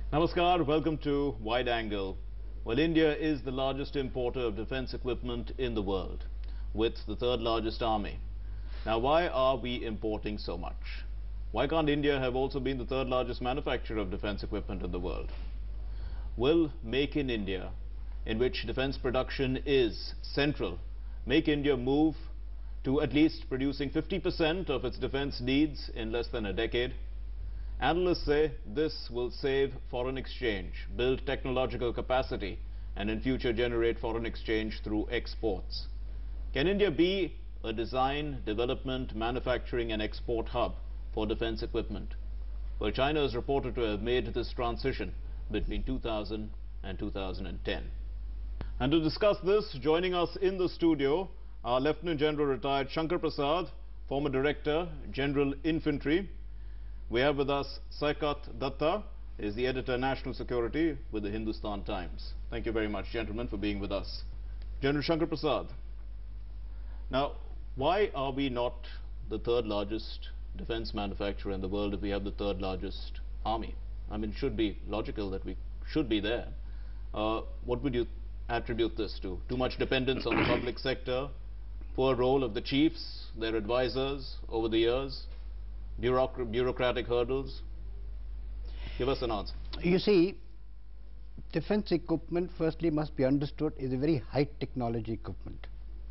Namaskar, welcome to Wide Angle. Well, India is the largest importer of defense equipment in the world, with the third largest army. Now, why are we importing so much? Why can't India have also been the third largest manufacturer of defense equipment in the world? Will Make in India, in which defense production is central, make India move to at least producing 50% of its defense needs in less than a decade? Analysts say this will save foreign exchange, build technological capacity, and in future generate foreign exchange through exports. Can India be a design, development, manufacturing and export hub for defense equipment? Well, China is reported to have made this transition between 2000 and 2010. And to discuss this, joining us in the studio are Lieutenant General retired Shankar Prasad, former Director, General Infantry. We have with us Saikat Datta, is the editor National Security with the Hindustan Times. Thank you very much, gentlemen, for being with us. General Shankar Prasad, now, why are we not the third largest defense manufacturer in the world if we have the third largest army? I mean, it should be logical that we should be there. What would you attribute this to? Too much dependence on the public sector, poor role of the chiefs, their advisors over the years, bureaucratic hurdles? Give us an answer. You see, defense equipment firstly must be understood is a very high technology equipment.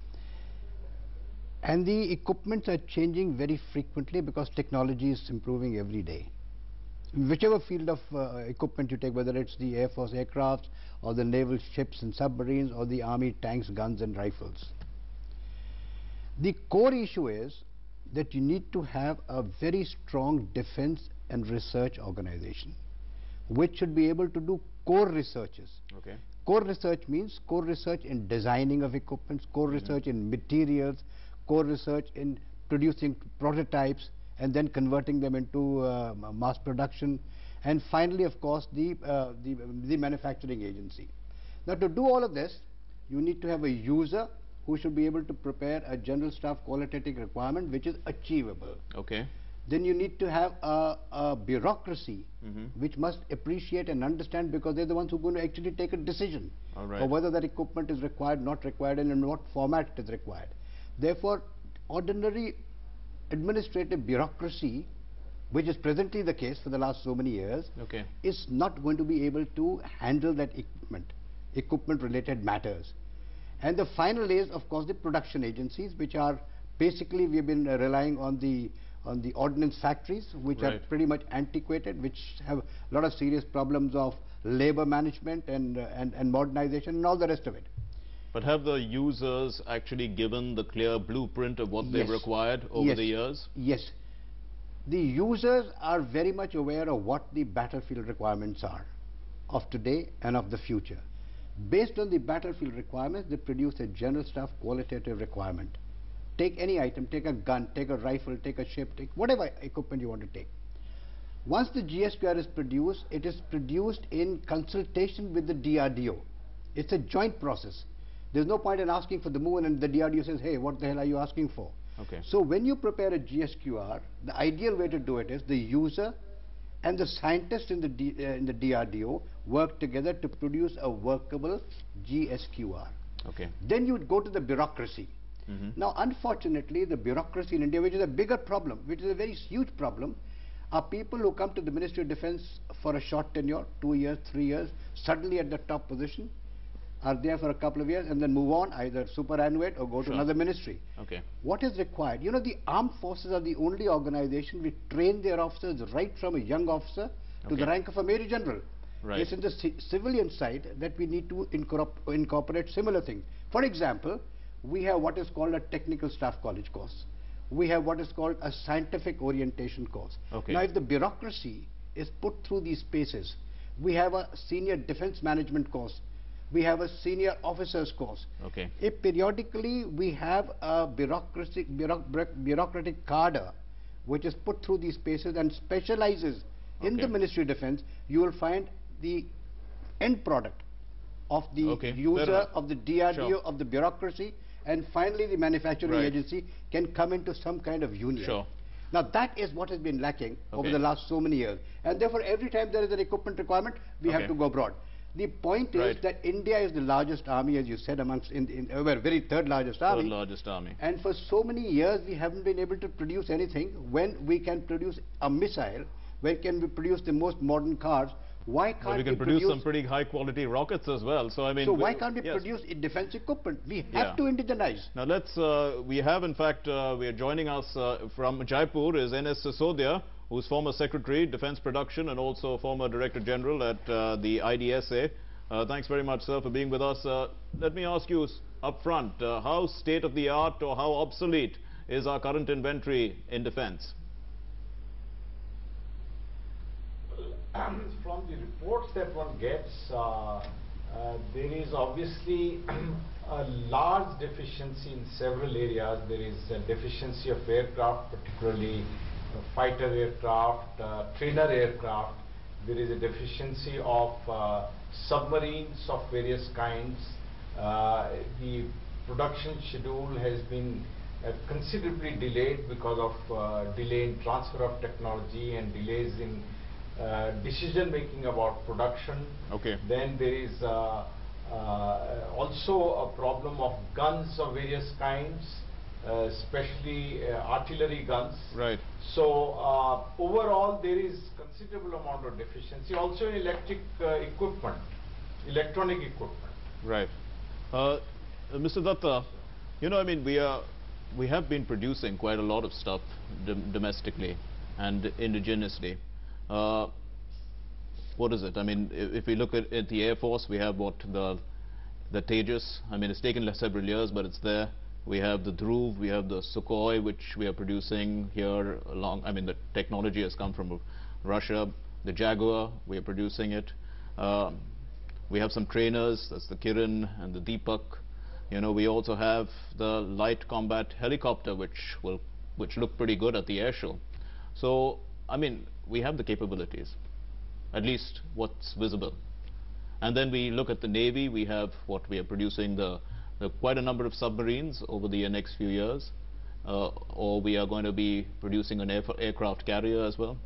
And the equipments are changing very frequently because technology is improving every day. Whichever field of equipment you take, whether it's the Air Force aircraft or the naval ships and submarines or the army tanks, guns and rifles. The core issue is that you need to have a very strong defense and research organization which should be able to do core researches. Okay. Core research means core research in designing of equipments, core research in materials, core research in producing prototypes and then converting them into mass production, and finally, of course, the manufacturing agency. Now, to do all of this, you need to have a user who should be able to prepare a general staff qualitative requirement which is achievable. Okay. Then you need to have a bureaucracy which must appreciate and understand, because they're the ones who are going to actually take a decision of whether that equipment is required, not required, and in what format it is required. Therefore, ordinary administrative bureaucracy, which is presently the case for the last so many years, is not going to be able to handle that equipment related matters. And the final is, of course, the production agencies, which are basically, we've been relying on the ordnance factories, which are pretty much antiquated, which have a lot of serious problems of labor management and modernization and all the rest of it. But have the users actually given the clear blueprint of what they've required over the years? Yes. The users are very much aware of what the battlefield requirements are of today and of the future. Based on the battlefield requirements, they produce a general staff qualitative requirement. Take any item, take a gun, take a rifle, take a ship, take whatever equipment you want to take. Once the GSQR is produced, it is produced in consultation with the DRDO. It's a joint process. There's no point in asking for the moon and the DRDO says, hey, what the hell are you asking for? Okay. So when you prepare a GSQR, the ideal way to do it is the user and the scientists in the DRDO work together to produce a workable GSQR. Okay. Then you would go to the bureaucracy. Now, unfortunately, the bureaucracy in India, which is a bigger problem, which is a very huge problem, are people who come to the Ministry of Defense for a short tenure, 2 years, 3 years, suddenly at the top position, are there for a couple of years and then move on, either superannuate or go to another ministry. Okay. What is required? You know, the armed forces are the only organization which train their officers right from a young officer to the rank of a major general. Right. It's in the civilian side that we need to incorporate similar things. For example, we have what is called a technical staff college course. We have what is called a scientific orientation course. Okay. Now, if the bureaucracy is put through these spaces, we have a senior defense management course. We have a senior officers course. Okay. If periodically we have a bureaucratic cadre which is put through these spaces and specializes in the Ministry of Defense, you will find the end product of the user, of the DRDO, of the bureaucracy, and finally the manufacturing agency can come into some kind of union. Sure. Now that is what has been lacking over the last so many years. And therefore every time there is an equipment requirement, we have to go abroad. The point is that India is the largest army, as you said, amongst very third largest army. Third largest army. And for so many years we haven't been able to produce anything. When we can produce a missile, when can we produce the most modern cars, why can't we can produce some pretty high quality rockets as well? So I mean, why can't we produce defense equipment? We have to indigenize. Now let's. We have in fact. We are joining us from Jaipur is N.S. Sisodia, who's former Secretary, Defense Production, and also former Director General at the IDSA. Thanks very much, sir, for being with us. Let me ask you up front: how state of the art or how obsolete is our current inventory in defense? From the reports that one gets, there is obviously a large deficiency in several areas. There is a deficiency of aircraft, particularly fighter aircraft, trainer aircraft. There is a deficiency of submarines of various kinds. The production schedule has been considerably delayed because of delay in transfer of technology and delays in decision making about production. Then there is also a problem of guns of various kinds, especially artillery guns. So overall there is considerable amount of deficiency. Also in electronic equipment. Mr. Datta, you know, I mean, we have been producing quite a lot of stuff domestically and indigenously. What is it? I mean, if we look at the Air Force, we have the Tejas. I mean, it's taken several years, but it's there. We have the Dhruv, we have the Sukhoi, which we are producing here along. I mean, the technology has come from Russia. The Jaguar, we are producing it. We have some trainers, that's the Kiran and the Deepak. You know, we also have the light combat helicopter, which look pretty good at the air show. So, I mean, we have the capabilities, at least what's visible. And then we look at the Navy. We have what we are producing quite a number of submarines over the next few years, or we are going to be producing an aircraft carrier as well,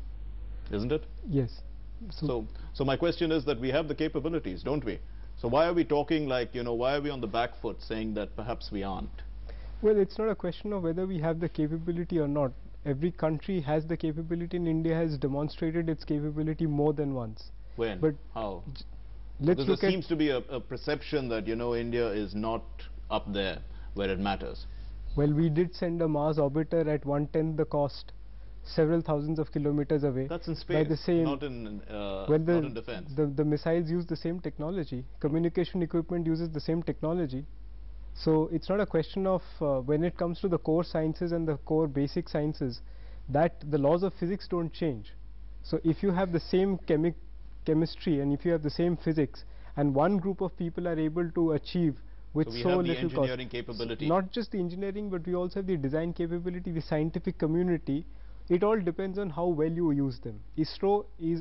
isn't it? Yes. So my question is that we have the capabilities, don't we? So why are we talking like, you know, why are we on the back foot saying that perhaps we aren't? Well, it's not a question of whether we have the capability or not. Every country has the capability, and India has demonstrated its capability more than once. When? But how? Let's look there seems to be a perception that, you know, India is not up there where it matters. Well, we did send a Mars orbiter at 1/10 the cost, several thousands of kilometers away. That's in space, not in defense. The missiles use the same technology. Communication equipment uses the same technology. So it's not a question of when it comes to the core sciences and the core basic sciences, that the laws of physics don't change. So if you have the same chemistry and if you have the same physics, and one group of people are able to achieve with so little cost. We have the engineering capability. Not just the engineering, but we also have the design capability, the scientific community. It all depends on how well you use them. ISRO is,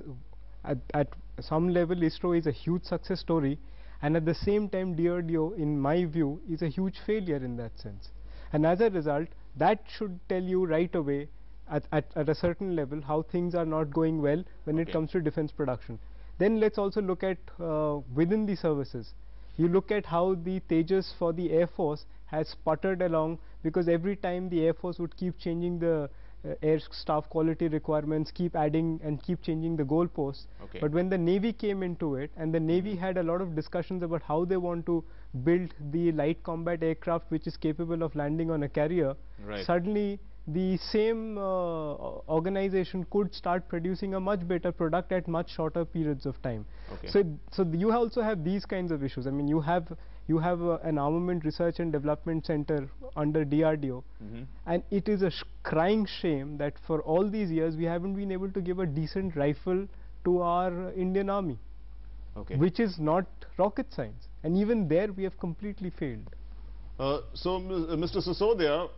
at some level, ISRO is a huge success story. And at the same time, DRDO, in my view, is a huge failure in that sense. And as a result, that should tell you right away, at a certain level, how things are not going well when it comes to defense production. Then let's also look at within the services. You look at how the Tejas for the Air Force has sputtered along, because every time the Air Force would keep changing the air staff quality requirements, keep adding and keep changing the goalposts. But when the Navy came into it, and the Navy had a lot of discussions about how they want to build the light combat aircraft which is capable of landing on a carrier, suddenly the same organization could start producing a much better product at much shorter periods of time. So you also have these kinds of issues. I mean, you have an armament research and development center under DRDO, and it is a crying shame that for all these years we haven't been able to give a decent rifle to our Indian Army, which is not rocket science, and even there we have completely failed. So Mr. Sisodia,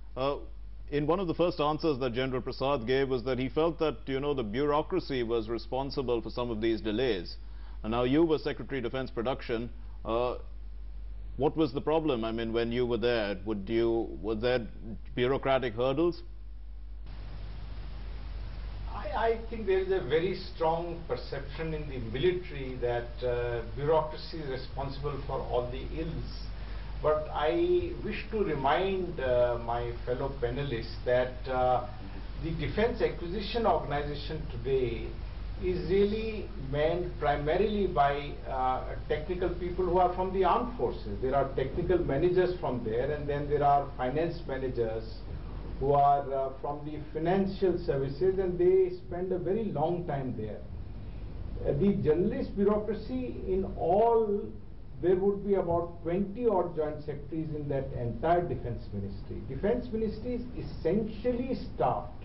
in one of the first answers that General Prasad gave was that he felt that, you know, the bureaucracy was responsible for some of these delays. And now you were Secretary of Defense Production. What was the problem? I mean, when you were there, were there bureaucratic hurdles? I think there is a very strong perception in the military that bureaucracy is responsible for all the ills. But I wish to remind my fellow panelists that the Defence Acquisition Organization today is really manned primarily by technical people who are from the armed forces. There are technical managers from there, and then there are finance managers who are from the financial services, and they spend a very long time there. The generalist bureaucracy in all, there would be about 20 odd joint secretaries in that entire defense ministry. Defense ministry is essentially staffed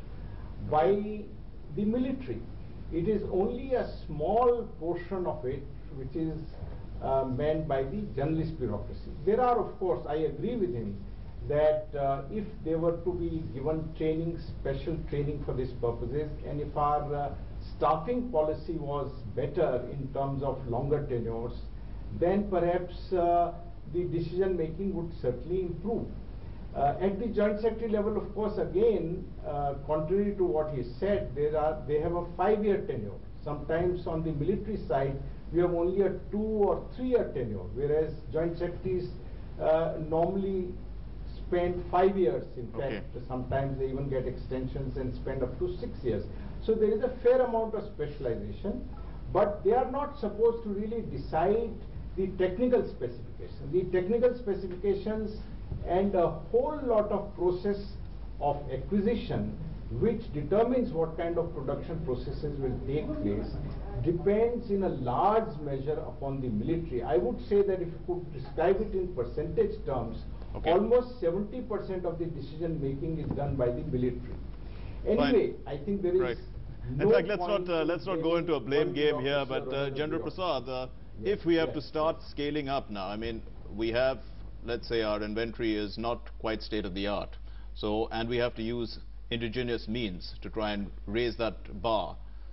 by the military. It is only a small portion of it which is manned by the generalist bureaucracy. There are, of course, I agree with him that if they were to be given training, special training for these purposes, and if our staffing policy was better in terms of longer tenures, then perhaps the decision making would certainly improve. At the joint secretary level, of course, again, contrary to what he said, they have a 5-year tenure. Sometimes on the military side, we have only a 2 or 3-year tenure, whereas joint secretaries normally spend 5 years. In fact, sometimes they even get extensions and spend up to 6 years. So there is a fair amount of specialization, but they are not supposed to really decide the technical specifications. The technical specifications and a whole lot of process of acquisition which determines what kind of production processes will take place depends in a large measure upon the military. I would say that if you could describe it in percentage terms, almost 70% of the decision making is done by the military. Anyway, I think there is no in fact, let's not go into a blame game here, but General Prasad, if we have to start scaling up now, I mean, we have, let's say our inventory is not quite state of the art, so, and we have to use indigenous means to try and raise that bar.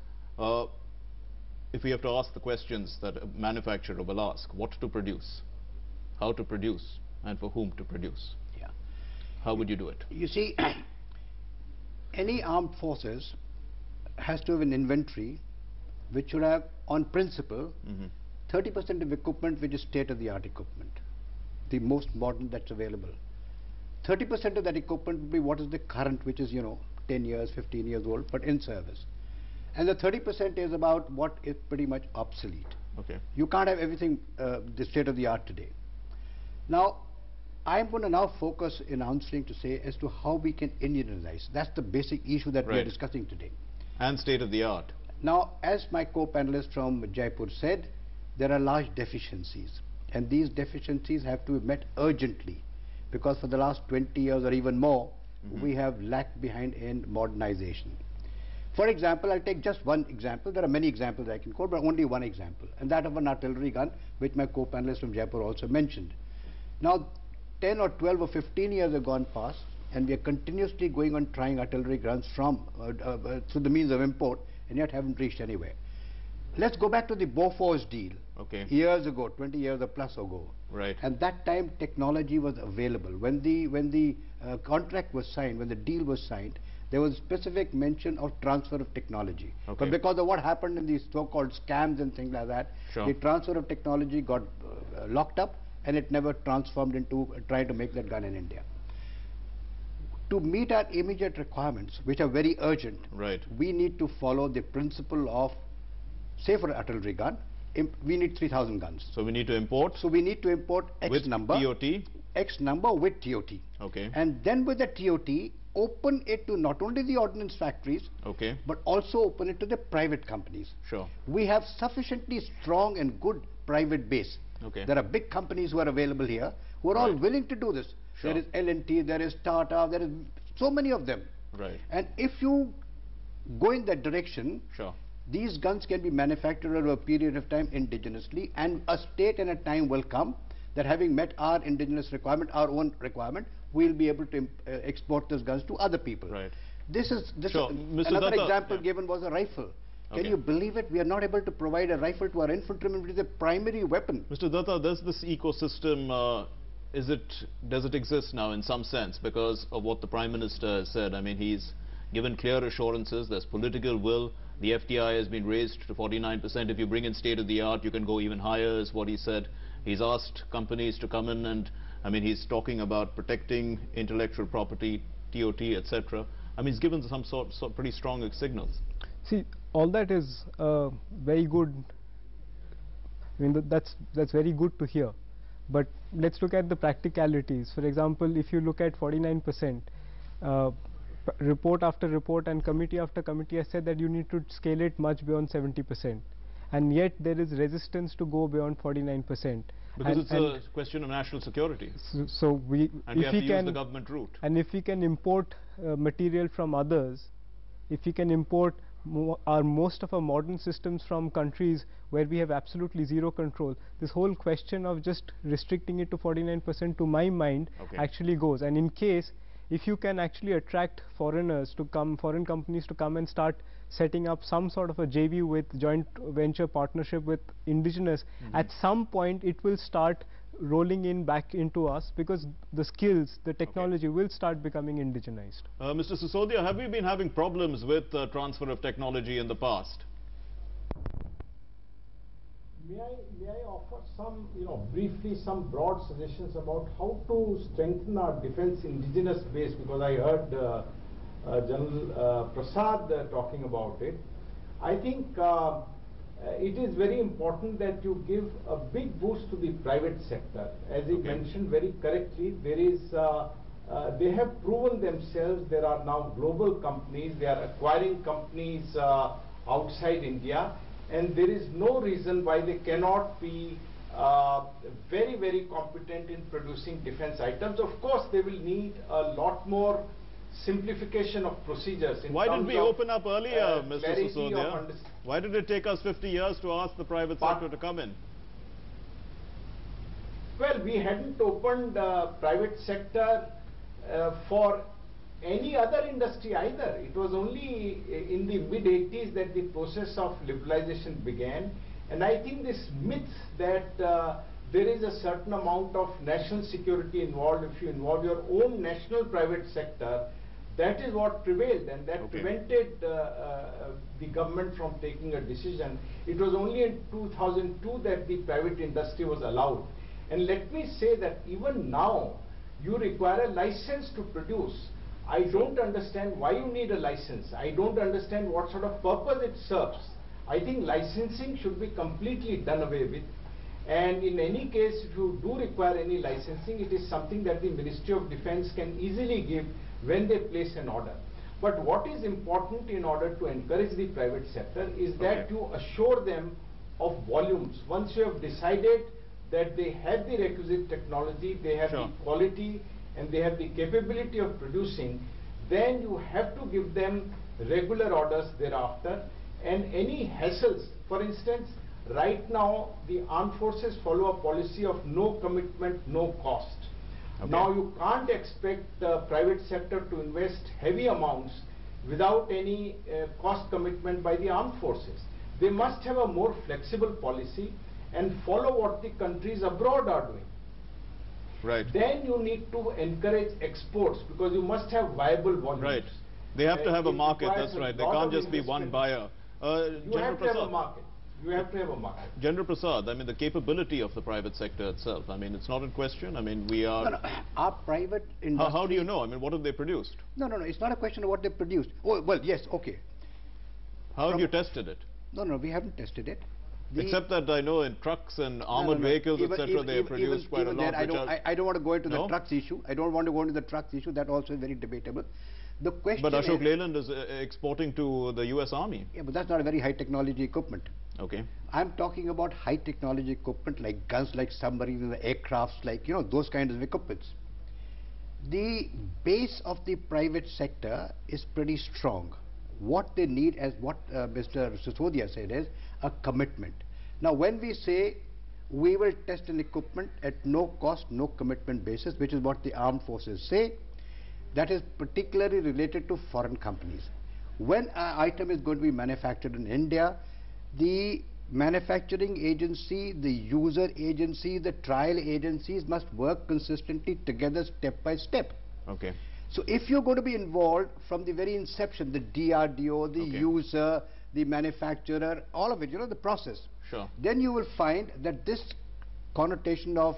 If we have to ask the questions that a manufacturer will ask, what to produce, how to produce, and for whom to produce, how would you do it? You see, any armed forces has to have an inventory which should have, on principle, 30% of equipment which is state-of-the-art equipment, the most modern that's available. 30% of that equipment would be what is the current, which is, 10 years, 15 years old, but in service. And the 30% is about what is pretty much obsolete. You can't have everything the state-of-the-art today. Now, I'm going to now focus in answering to say as to how we can Indianize. That's the basic issue that we are discussing today. And state-of-the-art. Now, as my co-panelist from Jaipur said, there are large deficiencies, and these deficiencies have to be met urgently, because for the last 20 years or even more, we have lagged behind in modernization. For example, I'll take just one example. There are many examples I can quote, but only one example, and that of an artillery gun, which my co-panelist from Jaipur also mentioned. Now, 10 or 12 or 15 years have gone past, and we are continuously going on trying artillery guns from through the means of import, and yet haven't reached anywhere. Let's go back to the Bofors deal. Years ago, 20 years or plus ago. And that time technology was available. When the contract was signed, when the deal was signed, there was specific mention of transfer of technology. But because of what happened in these so-called scams and things like that, the transfer of technology got locked up, and it never transformed into trying to make that gun in India. To meet our immediate requirements, which are very urgent, we need to follow the principle of, say for an artillery gun, we need 3,000 guns. So we need to import? So we need to import X with number. TOT? X number with TOT. And then with the TOT, open it to not only the ordnance factories, but also open it to the private companies. We have sufficiently strong and good private base. There are big companies who are available here, who are all willing to do this. There is L&T, there is Tata, there is so many of them. And if you go in that direction, these guns can be manufactured over a period of time indigenously, and a state and a time will come that, having met our indigenous requirement, our own requirement, we'll be able to export those guns to other people. This is another example given was a rifle. Can you believe it? We are not able to provide a rifle to our infantrymen, which is a primary weapon. Mr. Datta, does this ecosystem, does it exist now in some sense because of what the Prime Minister has said? I mean, he's given clear assurances, there's political will. The FDI has been raised to 49%. If you bring in state-of-the-art, you can go even higher, is what he said. He's asked companies to come in and, I mean, he's talking about protecting intellectual property, TOT, etc. I mean, he's given some pretty strong signals. See, all that is very good. I mean, that's very good to hear. But let's look at the practicalities. For example, if you look at 49%, report after report and committee after committee has said that you need to scale it much beyond 70%. And yet there is resistance to go beyond 49%. Because it's a question of national security. So we have to use the government route. And if we can import material from others, if we can import most of our modern systems from countries where we have absolutely zero control, this whole question of just restricting it to 49% to my mind actually goes. And in case, if you can actually attract foreigners to come, foreign companies to come and start setting up some sort of a JV with joint venture partnership with indigenous, at some point it will start rolling in back into us, because the skills, the technology will start becoming indigenized. Mr. Sisodia, have we been having problems with transfer of technology in the past? May I offer some, briefly some broad suggestions about how to strengthen our defense indigenous base, because I heard General Prasad talking about it. I think it is very important that you give a big boost to the private sector. As he mentioned very correctly, there is they have proven themselves. There are now global companies. They are acquiring companies outside India, and there is no reason why they cannot be very, very competent in producing defense items. Of course, they will need a lot more simplification of procedures. Why didn't we open up earlier, Mr. Sisodia? Why did it take us 50 years to ask the private sector to come in? Well, we hadn't opened private sector for any other industry either. It was only in the mid-80s that the process of liberalization began. And I think this myth that there is a certain amount of national security involved, if you involve your own national private sector, that is what prevailed, and that prevented the government from taking a decision. It was only in 2002 that the private industry was allowed. And let me say that even now, you require a license to produce. I don't understand why you need a license. I don't understand what sort of purpose it serves. I think licensing should be completely done away with. And in any case, if you do require any licensing, it is something that the Ministry of Defense can easily give when they place an order. But what is important in order to encourage the private sector is that you assure them of volumes. Once you have decided that they have the requisite technology, they have the quality, and they have the capability of producing, then you have to give them regular orders thereafter. And any hassles, for instance, right now the armed forces follow a policy of no commitment, no cost. Now you can't expect the private sector to invest heavy amounts without any cost commitment by the armed forces. They must have a more flexible policy and follow what the countries abroad are doing. Right. Then you need to encourage exports, because you must have viable volumes. Right. They have to have a market, that's right. They can't just be one buyer. You have to have a market. You have to have a market. General Prasad, I mean, the capability of the private sector itself, I mean, it's not in question. I mean, we are... No, our private industry... How do you know? I mean, what have they produced? No, it's not a question of what they produced. Oh, well, yes, okay. How have you tested it? No, we haven't tested it. Except that I know in trucks and armored vehicles, etc., they have produced quite a lot. I don't want to go into the trucks issue. I don't want to go into the trucks issue. That also is very debatable. The question but Ashok Leyland is exporting to the US Army. Yeah, but that's not a very high technology equipment. Okay. I'm talking about high technology equipment like guns, like submarines, aircrafts, like, those kinds of equipments. The base of the private sector is pretty strong. What they need, as what Mr. Sisodia said, is a commitment. Now, when we say we will test an equipment at no cost, no commitment basis, which is what the armed forces say, that is particularly related to foreign companies. When an item is going to be manufactured in India, the manufacturing agency, the user agency, the trial agencies must work consistently together step by step. Okay. So if you're going to be involved from the very inception, the DRDO, the user, the manufacturer, all of it, you know, the process, sure, then you will find that this connotation of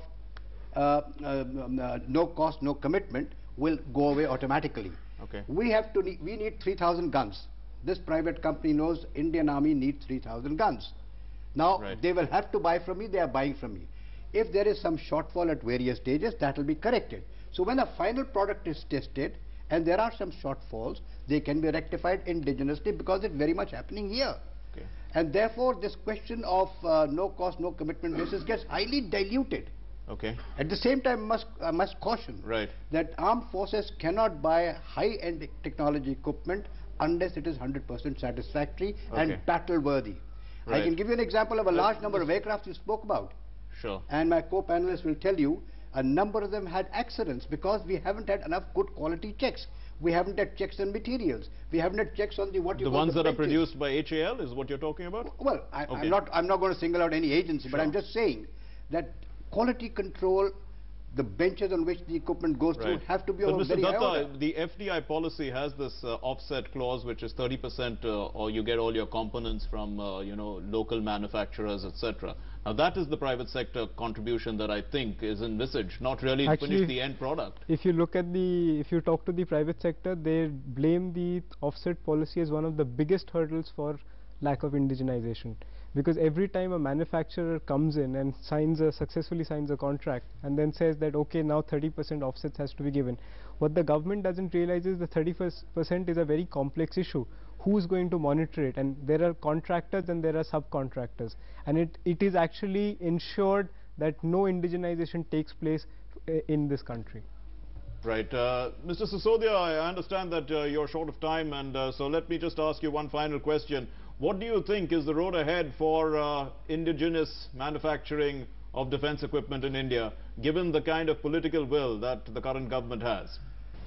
no cost, no commitment will go away automatically. Okay. We need 3,000 guns. This private company knows Indian Army needs 3,000 guns. Now, they will have to buy from me, they are buying from me. If there is some shortfall at various stages, that will be corrected. So when a final product is tested and there are some shortfalls, they can be rectified indigenously, because it's very much happening here. Okay. And therefore, this question of no cost, no commitment basis gets highly diluted. Okay. At the same time, I must caution that armed forces cannot buy high-end technology equipment unless it is 100% satisfactory and battle-worthy. I can give you an example of a large number of aircraft you spoke about. Sure. And my co-panelists will tell you a number of them had accidents because we haven't had enough good quality checks. We haven't had checks on materials. We haven't had checks on the ones that are produced by HAL is what you're talking about? Well, I'm not going to single out any agency, but I'm just saying that quality control, the benches on which the equipment goes through have to be of a very high order. The FDI policy has this offset clause, which is 30% or you get all your components from local manufacturers, etc. Now that is the private sector contribution that I think is envisaged, not really to finish the end product. If you look at if you talk to the private sector, they blame the offset policy as one of the biggest hurdles for lack of indigenization. Because every time a manufacturer comes in and successfully signs a contract and then says that okay, now 30% offsets has to be given, what the government doesn't realize is the 30% is a very complex issue. Who's going to monitor it? And there are contractors and there are subcontractors, and it is actually ensured that no indigenization takes place in this country. Right. Mr. Sisodia, I understand that you're short of time, and so let me just ask you one final question. What do you think is the road ahead for indigenous manufacturing of defense equipment in India, given the kind of political will that the current government has?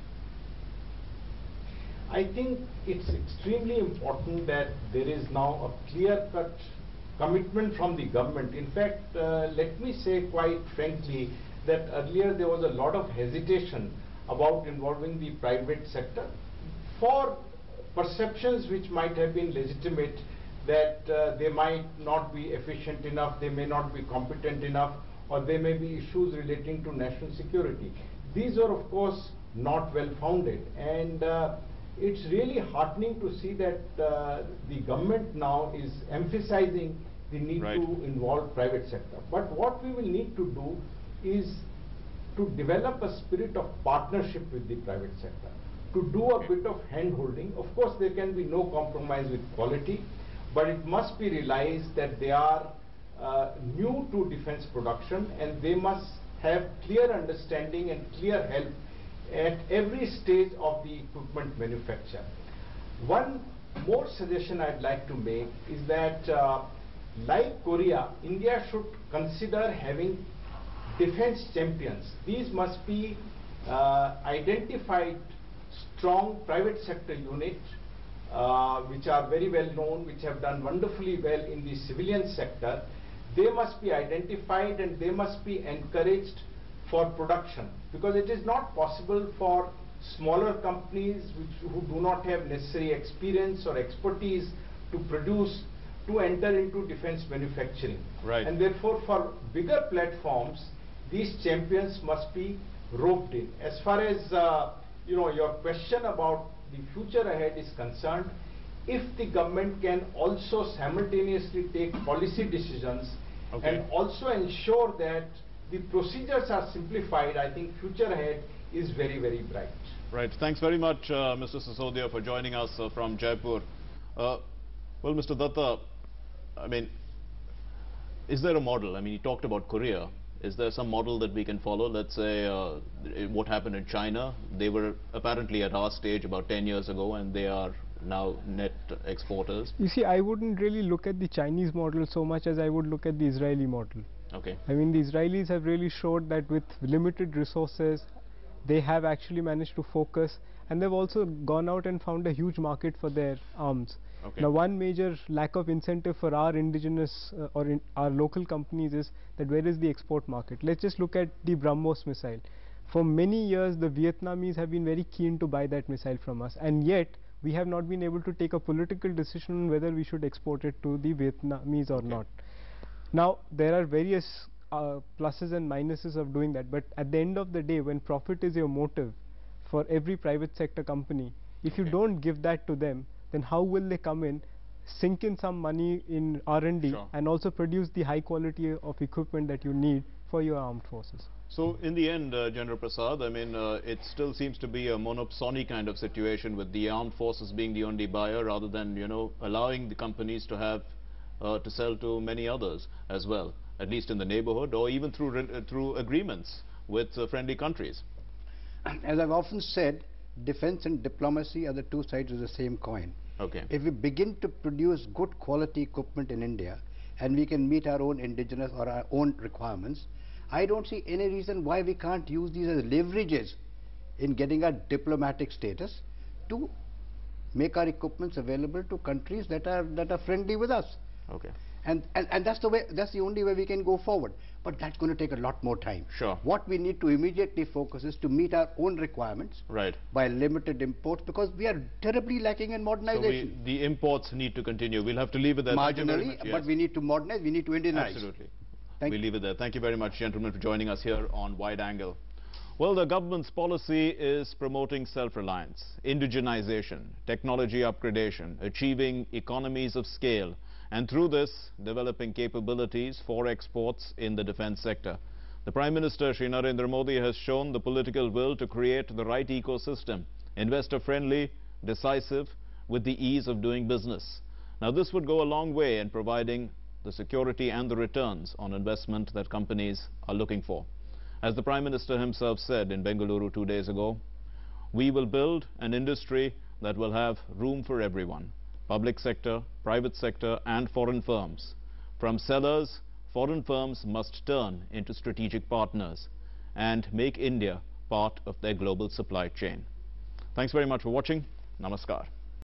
I think it's extremely important that there is now a clear-cut commitment from the government. In fact, let me say quite frankly that earlier there was a lot of hesitation about involving the private sector for perceptions which might have been legitimate, that they might not be efficient enough, they may not be competent enough, or there may be issues relating to national security. These are of course not well founded, and it's really heartening to see that the government now is emphasizing the need to involve private sector. But what we will need to do is to develop a spirit of partnership with the private sector, to do a bit of hand-holding. Of course, there can be no compromise with quality, but it must be realized that they are new to defense production, and they must have clear understanding and clear help at every stage of the equipment manufacture. One more suggestion I'd like to make is that like Korea, India should consider having defense champions. These must be identified strong private sector units which are very well known, which have done wonderfully well in the civilian sector. They must be identified and they must be encouraged for production, because it is not possible for smaller companies who do not have necessary experience or expertise to produce to enter into defense manufacturing. And therefore for bigger platforms, these champions must be roped in. As far as your question about the future ahead is concerned, if the government can also simultaneously take policy decisions and also ensure that the procedures are simplified, I think future ahead is very, very bright. Right. Thanks very much, Mr. Sisodia, for joining us from Jaipur. Well, Mr. Datta, I mean, is there a model? I mean, you talked about Korea. Is there some model that we can follow? Let's say what happened in China. They were apparently at our stage about 10 years ago, and they are now net exporters. You see, I wouldn't really look at the Chinese model so much as I would look at the Israeli model. I mean, the Israelis have really showed that with limited resources, they have actually managed to focus, and they've also gone out and found a huge market for their arms. Now, one major lack of incentive for our indigenous our local companies is that where is the export market? Let's just look at the BrahMos missile. For many years, the Vietnamese have been very keen to buy that missile from us, and yet we have not been able to take a political decision on whether we should export it to the Vietnamese or not. Now, there are various pluses and minuses of doing that, but at the end of the day, when profit is your motive for every private sector company, if you don't give that to them, then how will they come in, sink in some money in R&D and also produce the high quality of equipment that you need for your armed forces? So in the end, General Prasad, I mean, it still seems to be a monopsony kind of situation with the armed forces being the only buyer rather than, you know, allowing the companies to have to sell to many others as well, at least in the neighborhood, or even through agreements with friendly countries. As I've often said, defense and diplomacy are the two sides of the same coin. Okay. If we begin to produce good quality equipment in India and we can meet our own indigenous or our own requirements, I don't see any reason why we can't use these as leverages in getting our diplomatic status to make our equipments available to countries that are friendly with us. Okay. And that's the only way we can go forward. But that's going to take a lot more time. Sure. What we need to immediately focus is to meet our own requirements by limited imports, because we are terribly lacking in modernization. So the imports need to continue. We'll have to leave it there. Marginally, but we need to modernize, we need to Indianize. Absolutely. We'll leave it there. Thank you very much, gentlemen, for joining us here on Wide Angle. Well, the government's policy is promoting self-reliance, indigenization, technology upgradation, achieving economies of scale, and through this, developing capabilities for exports in the defense sector. The Prime Minister, Shri Narendra Modi, has shown the political will to create the right ecosystem, investor-friendly, decisive, with the ease of doing business. Now, this would go a long way in providing the security and the returns on investment that companies are looking for. As the Prime Minister himself said in Bengaluru 2 days ago, we will build an industry that will have room for everyone. Public sector, private sector and foreign firms. From sellers, foreign firms must turn into strategic partners and make India part of their global supply chain. Thanks very much for watching. Namaskar.